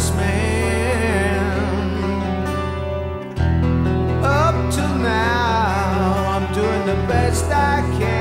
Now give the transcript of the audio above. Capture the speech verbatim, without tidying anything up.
honest man. Up till now, I'm doing the best I can.